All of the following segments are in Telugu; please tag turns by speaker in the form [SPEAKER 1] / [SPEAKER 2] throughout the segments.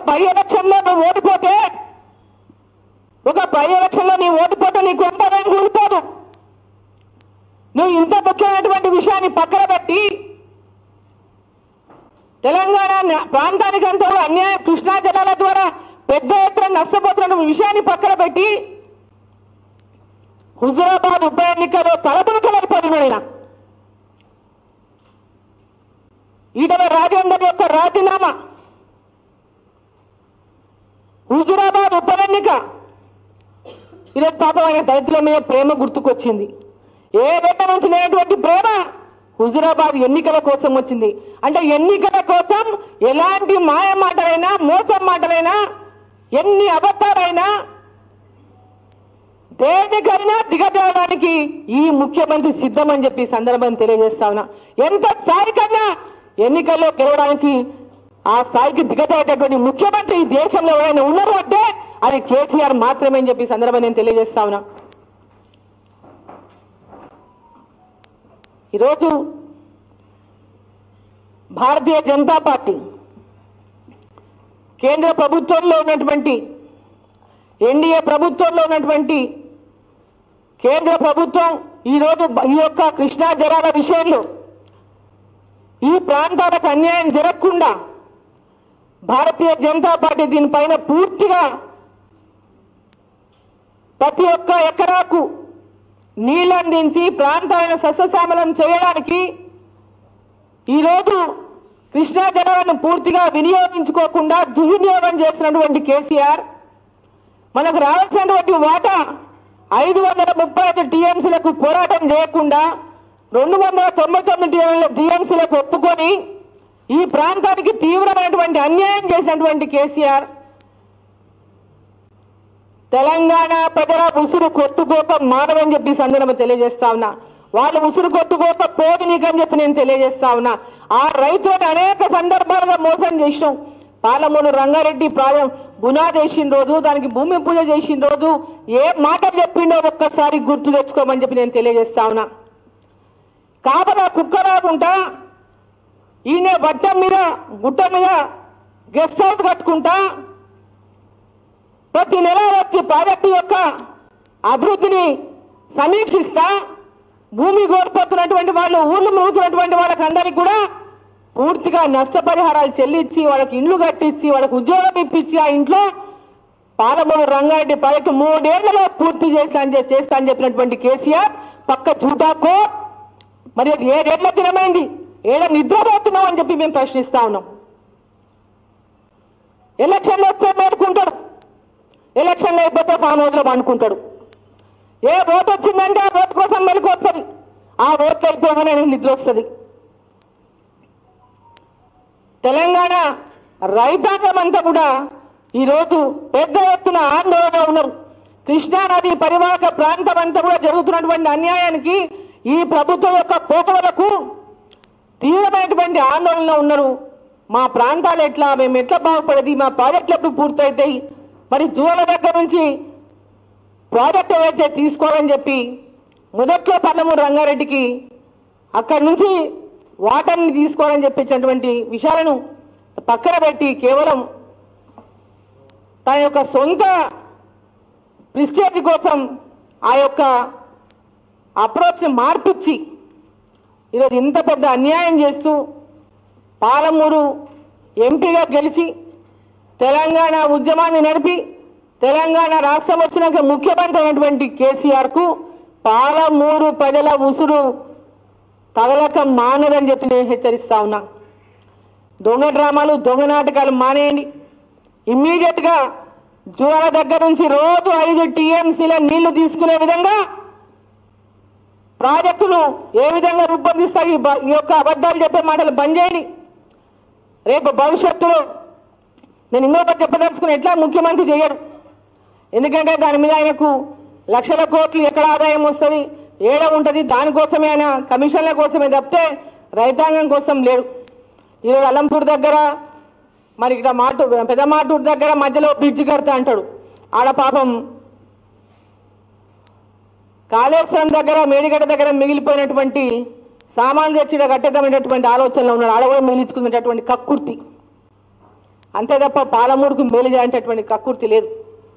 [SPEAKER 1] బై ఎలక్షన్లో నువ్వు ఓడిపోతే నీ ఓడిపోతే నీకు ఎంత రంగు ఊడిపోదు. నువ్వు ఇంత ముఖ్యమైనటువంటి విషయాన్ని పక్కన పెట్టి తెలంగాణ ప్రాంతానికంతా అన్యాయం కృష్ణా జలాల ద్వారా పెద్ద ఎత్తున నష్టపోతున్న విషయాన్ని పక్కన పెట్టి హుజూరాబాద్ ఉప ఎన్నికలో తలపును కలపడిన ఈటల రాజేందర్ యొక్క రాజీనామా, హుజూరాబాద్ ఉప ఎన్నిక, ఈరోజు పాపం ఆయన దళితుల మీద ప్రేమ గుర్తుకొచ్చింది. ఏ దగ్గర నుంచి లేనటువంటి ప్రేమ హుజూరాబాద్ ఎన్నికల కోసం వచ్చింది. అంటే ఎన్నికల కోసం ఎలాంటి మాయ మాటలైనా మోసం మాటలైనా ఎన్ని అబద్ధాలైనా దేనికైనా దిగజారడానికి ఈ ముఖ్యమంత్రి సిద్ధమని చెప్పి సందర్భాన్ని తెలియజేస్తా ఉన్నా. ఎంత స్థాయికన్నా ఎన్నికల్లో గెలవడానికి ఆ స్థాయికి దిగజారేటటువంటి ముఖ్యమంత్రి ఈ దేశంలో ఎవరైనా ఉన్నారు అంటే అది కేసీఆర్ మాత్రమే అని చెప్పి సందర్భాన్ని నేను తెలియజేస్తా ఉన్నా. ఈరోజు భారతీయ జనతా పార్టీ కేంద్ర ప్రభుత్వంలో ఉన్నటువంటి ఎన్డీఏ ప్రభుత్వంలో ఉన్నటువంటి కేంద్ర ప్రభుత్వం ఈరోజు ఈ యొక్క కృష్ణా జలాల విషయంలో ఈ ప్రాంతాలకు అన్యాయం జరగకుండా భారతీయ జనతా పార్టీ దీనిపైన పూర్తిగా ప్రతి ఒక్క ఎకరాకు నీళ్ళందించి ప్రాంతాలను సస్యశ్యామలం చేయడానికి ఈరోజు కృష్ణా జలాలను పూర్తిగా వినియోగించుకోకుండా దుర్వినియోగం చేసినటువంటి కేసీఆర్ మనకు రావాల్సినటువంటి వాటా 535 టీఎంసీలకు పోరాటం చేయకుండా 299 టీఎంసీలకు ఒప్పుకొని ఈ ప్రాంతానికి తీవ్రమైనటువంటి అన్యాయం చేసినటువంటి కేసీఆర్ తెలంగాణ ప్రజల ఉసురు కొట్టుకోక మానవని చెప్పి సందర్భం తెలియజేస్తా ఉన్నా. వాళ్ళు ఉసురు కొట్టుకోక పోదు నీకని చెప్పి నేను తెలియజేస్తా ఉన్నా. ఆ రైతులను అనేక సందర్భాలుగా మోసం చేసినాం. పాలమూరు రంగారెడ్డి బునాది వేసిన రోజు, దానికి భూమి పూజ చేసిన రోజు ఏ మాటలు చెప్పిండో ఒక్కసారి గుర్తు తెచ్చుకోమని చెప్పి నేను తెలియజేస్తా ఉన్నా. కాపలా కుక్కరాకుంటా ఈయన గుట్ట మీద గెస్ట్ హౌస్ కట్టుకుంటా ప్రతి నెల వచ్చి ప్రాజెక్టు యొక్క అభివృద్ధిని సమీక్షిస్తా భూమి కోల్పోతున్నటువంటి వాళ్ళు, ఊర్లు మురుగుతున్నటువంటి వాళ్ళకి అందరికీ కూడా పూర్తిగా నష్టపరిహారాలు చెల్లించి వాళ్ళకి ఇండ్లు కట్టించి వాళ్ళకి ఉద్యోగం ఇప్పించి ఆ ఇంట్లో పాలమూరు రంగారెడ్డి ప్రాజెక్టు 3 ఏళ్లలో పూర్తి చేస్తా అని చెప్పినటువంటి కేసీఆర్ పక్క చూటాకో మరి 7 ఏళ్ల దినమైంది, ఏడ నిద్రపోతున్నాం అని చెప్పి మేము ప్రశ్నిస్తా ఉన్నాం. ఎలక్షన్లు వస్తే మేలుకుంటాడు, ఎలక్షన్లు అయిపోతే ఫామ్ హౌస్లో పండుకుంటాడు. ఏ ఓటు వచ్చిందంటే ఆ ఓటు కోసం మెలకు వస్తుంది, ఆ ఓట్లు అయిపోగానే నిద్ర వస్తుంది. తెలంగాణ రైతాంగం అంతా కూడా ఈరోజు పెద్ద ఎత్తున ఆందోళన ఉన్నారు. కృష్ణానది పరివాహక ప్రాంతం అంతా కూడా జరుగుతున్నటువంటి అన్యాయానికి ఈ ప్రభుత్వం యొక్క పోకడలకు తీవ్రమైనటువంటి ఆందోళనలో ఉన్నారు. మా ప్రాంతాలు ఎట్లా, మేము ఎట్లా బాగుపడేది, మా ప్రాజెక్టులు ఎప్పుడు పూర్తవుతాయి, మరి జూల దగ్గర నుంచి ప్రాజెక్ట్ ఏవైతే తీసుకోవాలని చెప్పి మొదట్లో పాలమూరు రంగారెడ్డికి అక్కడి నుంచి వాటర్ని తీసుకోవాలని చెప్పించినటువంటి విషయాలను పక్కన పెట్టి కేవలం తన యొక్క సొంత ప్రిస్టేజ్ కోసం ఆ యొక్క అప్రోచ్ మార్పిచ్చి ఈరోజు ఇంత పెద్ద అన్యాయం చేస్తూ పాలమూరు ఎంపీగా గెలిచి తెలంగాణ ఉద్యమాన్ని నడిపి తెలంగాణ రాష్ట్రం వచ్చినాక ముఖ్యమంత్రి అయినటువంటి కేసీఆర్కు పాలమూరు ప్రజల ఉసురు తగలక మానదని చెప్పి నేను హెచ్చరిస్తా ఉన్నా. దొంగ డ్రామాలు, దొంగ నాటకాలు మానేయండి. ఇమ్మీడియట్గా జూరాల దగ్గర నుంచి రోజు 5 టీఎంసీల నీళ్లు తీసుకునే విధంగా ప్రాజెక్టును ఏ విధంగా రూపొందిస్తాయి, ఈ యొక్క అబద్ధాలు చెప్పే మాటలు బంద్ చేయండి. రేపు భవిష్యత్తులో నేను ఇంకొకటి చెప్పదలుచుకుని ఎట్లా ముఖ్యమంత్రి చేయడు, ఎందుకంటే దాని మీద ఆయనకు లక్షల కోట్లు ఎక్కడ ఆదాయం వస్తుంది, ఏడ ఉంటుంది, దానికోసమే ఆయన కమిషన్ల కోసమే తప్పితే రైతాంగం కోసం లేడు. ఈరోజు అలంపూర్ దగ్గర మరి ఇక్కడ పెద్ద మాటూరు దగ్గర మధ్యలో బ్రిడ్జ్ కడతా అంటాడు. ఆడ పాపం కాళేశ్వరం దగ్గర మేడిగడ్డ దగ్గర మిగిలిపోయినటువంటి సామాన్లు తెచ్చి కట్టేద్దామనేటువంటి ఆలోచనలో ఉన్నాడు. ఆడ కూడా మిగిలించుకునేటటువంటి కక్కుర్తి. అంతే తప్ప పాలమూరుకు మేలు చేసేటటువంటి కక్కుర్తి లేదు.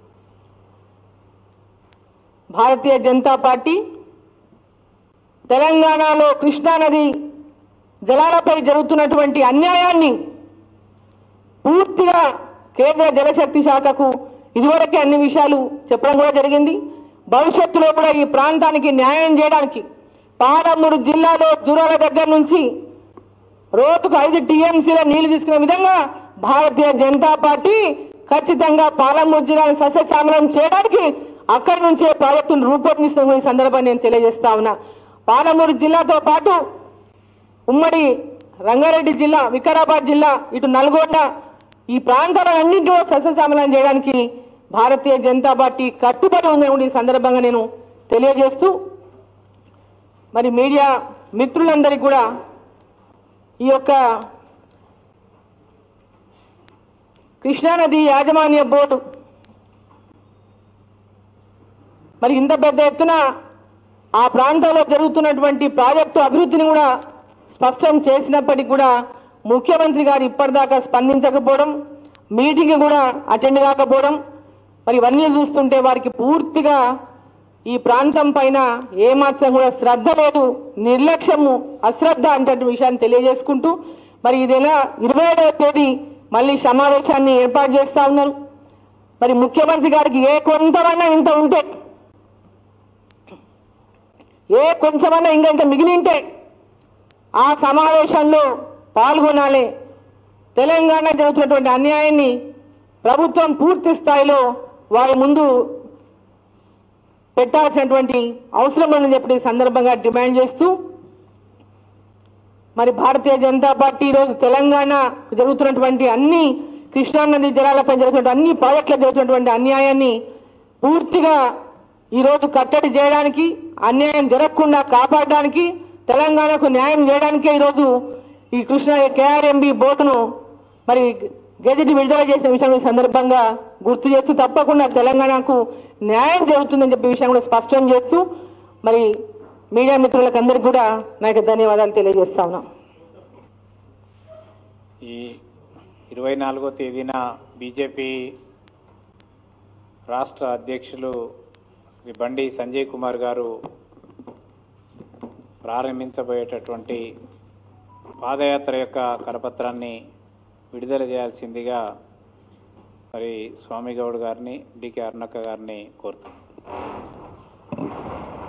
[SPEAKER 1] భారతీయ జనతా పార్టీ తెలంగాణలో కృష్ణానది జలాలపై జరుగుతున్నటువంటి అన్యాయాన్ని పూర్తిగా కేంద్ర జలశక్తి శాఖకు ఇదివరకే అన్ని విషయాలు చెప్పడం కూడా జరిగింది. భవిష్యత్తులో కూడా ఈ ప్రాంతానికి న్యాయం చేయడానికి పాలమూరు జిల్లాలో జూరాల దగ్గర నుంచి రోజుకు 5 టీఎంసీల నీళ్లు తీసుకునే విధంగా భారతీయ జనతా పార్టీ ఖచ్చితంగా పాలమూరు జిల్లాను సస్యశ్యామలం చేయడానికి అక్కడి నుంచే ప్రాజెక్టును రూపొందిస్తున్న ఈ సందర్భాన్ని నేను తెలియజేస్తా ఉన్నా. పాలమూరు జిల్లాతో పాటు ఉమ్మడి రంగారెడ్డి జిల్లా, వికారాబాద్ జిల్లా, ఇటు నల్గొండ ఈ ప్రాంతాలన్నింటిలో సస్యశ్యామలం చేయడానికి భారతీయ జనతా పార్టీ కట్టుబడి ఉందని ఈ సందర్భంగా నేను తెలియజేస్తూ, మరి మీడియా మిత్రులందరికీ కూడా ఈ యొక్క కృష్ణానది యాజమాన్య బోర్డు మరి ఇంత పెద్ద ఎత్తున ఆ ప్రాంతాల్లో జరుగుతున్నటువంటి ప్రాజెక్టు అభివృద్ధిని కూడా స్పష్టం చేసినప్పటికీ కూడా ముఖ్యమంత్రి గారు ఇప్పటిదాకా స్పందించకపోవడం, మీటింగ్ కూడా అటెండ్ కాకపోవడం, మరి ఇవన్నీ చూస్తుంటే వారికి పూర్తిగా ఈ ప్రాంతం పైన ఏమాత్రం కూడా శ్రద్ధ లేదు, నిర్లక్ష్యము, అశ్రద్ధ అంటే విషయాన్ని తెలియజేసుకుంటూ, మరి ఈ నెల 27వ తేదీ మళ్ళీ సమావేశాన్ని ఏర్పాటు చేస్తా ఉన్నారు. మరి ముఖ్యమంత్రి గారికి ఏ కొంతమన్నా ఇంత ఉంటే, ఏ కొంచెమన్నా ఇంకా ఇంత మిగిలి ఉంటే ఆ సమావేశంలో పాల్గొనాలి. తెలంగాణ జరుగుతున్నటువంటి అన్యాయాన్ని ప్రభుత్వం పూర్తి స్థాయిలో వారి ముందు పెట్టాల్సినటువంటి అవసరం ఉందని చెప్పి ఈ సందర్భంగా డిమాండ్ చేస్తూ, మరి భారతీయ జనతా పార్టీ ఈరోజు తెలంగాణ జరుగుతున్నటువంటి అన్ని కృష్ణానది జలాలపై జరుగుతున్న అన్ని ప్రాజెక్టులకు జరుగుతున్నటువంటి అన్యాయాన్ని పూర్తిగా ఈరోజు కట్టడి చేయడానికి, అన్యాయం జరగకుండా కాపాడడానికి, తెలంగాణకు న్యాయం చేయడానికే ఈరోజు ఈ కృష్ణ కేఆర్ఎంబి బోర్డును మరి గెజెట్ విడుదల చేసిన విషయం ఈ సందర్భంగా గుర్తు చేస్తూ, తప్పకుండా తెలంగాణకు న్యాయం జరుగుతుందని చెప్పే విషయం కూడా స్పష్టం చేస్తూ, మరి మీడియా మిత్రులకు అందరికీ కూడా నాకు ధన్యవాదాలు తెలియజేస్తా ఉన్నాం.
[SPEAKER 2] ఈ 24వ తేదీన బీజేపీ రాష్ట్ర అధ్యక్షులు శ్రీ బండి సంజయ్ కుమార్ గారు ప్రారంభించబోయేటటువంటి పాదయాత్ర యొక్క కరపత్రాన్ని విడుదల చేయాల్సిందిగా మరి స్వామి గౌడ్ గారిని, డికే అరుణక్క గారిని కోరుతున్నాను.